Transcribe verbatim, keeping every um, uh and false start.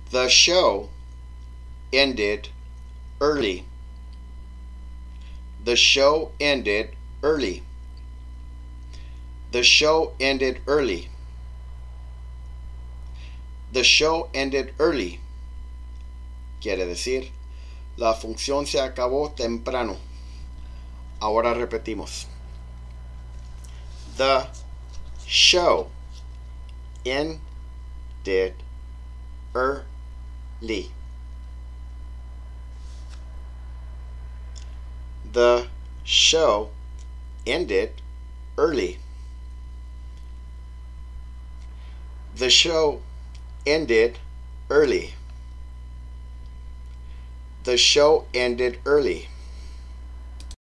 The show ended early. The show ended early. The show ended early. The show ended early. Quiere decir, la función se acabó temprano. Ahora repetimos. The show ended early. The show ended early. The show ended early. The show ended early.